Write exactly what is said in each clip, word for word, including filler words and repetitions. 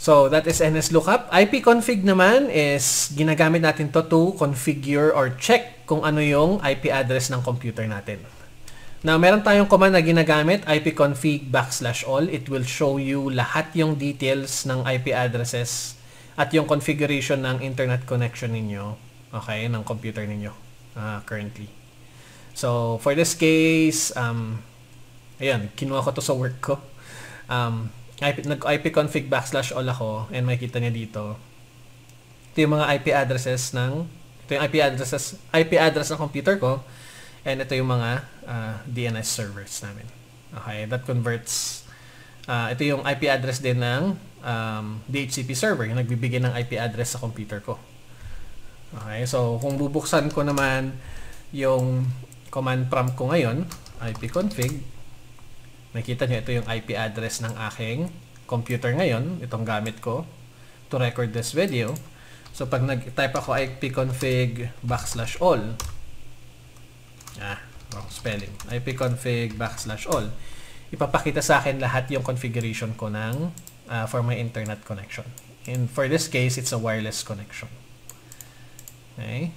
So, that is nslookup. ipconfig naman is ginagamit natin to to configure or check kung ano yung I P address ng computer natin. Now, meron tayong command na ginagamit, ipconfig backslash all. It will show you lahat yung details ng I P addresses at yung configuration ng internet connection ninyo, okay, ng computer ninyo uh, currently. So, for this case, um, ayan, kinuha ko to sa work ko. Um, nag-ipconfig backslash all ako and makikita niya dito. Ito yung mga I P addresses ng ito yung I P addresses I P address ng computer ko and ito yung mga uh, D N S servers namin. Okay, that converts uh, ito yung I P address din ng um, D H C P server, yung nagbibigay ng I P address sa computer ko. Okay, so kung bubuksan ko naman yung command prompt ko ngayon, ipconfig, nakita nyo, ito yung I P address ng aking computer ngayon. Itong gamit ko to record this video. So, pag nag-type ako ipconfig backslash all, ah, wrong spelling, ipconfig backslash all, ipapakita sa akin lahat yung configuration ko ng, uh, for my internet connection. And for this case, it's a wireless connection. Okay.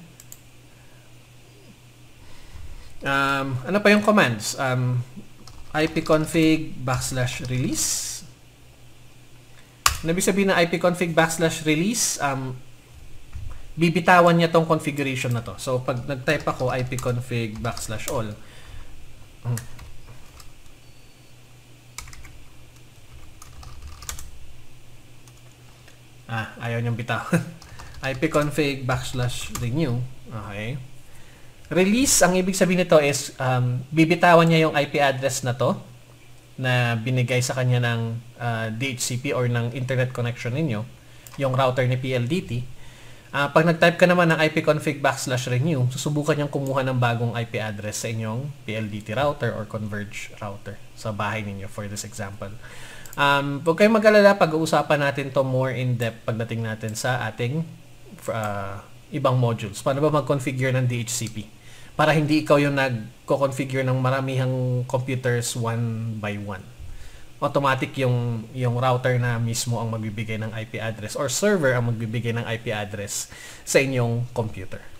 Um, ano pa yung commands? Um, ipconfig backslash release. Ano ibig sabihin na ipconfig backslash release? Um, bibitawan niya tong configuration na to. So, pag nag-type ako ipconfig backslash all, hmm. ah, ayaw niyang bitawan. ipconfig backslash renew. Okay. Release, ang ibig sabihin nito is um, bibitawan niya yung I P address na to na binigay sa kanya ng uh, D H C P or ng internet connection ninyo, yung router ni P L D T. Uh, pag nag-type ka naman ng ipconfig backslash renew, susubukan niyang kumuha ng bagong I P address sa inyong P L D T router or Converge router sa bahay ninyo for this example. Um, huwag kayong mag-alala, pag-uusapan natin to more in-depth pagdating natin sa ating uh, ibang modules. Paano ba mag-configure ng D H C P? Para hindi ikaw yung nag-configure ng maramihang computers one by one. Automatic yung, yung router na mismo ang magbibigay ng I P address or server ang magbibigay ng I P address sa inyong computer.